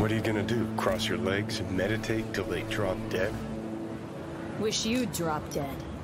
What are you gonna do? Cross your legs and meditate till they drop dead? Wish you'd drop dead.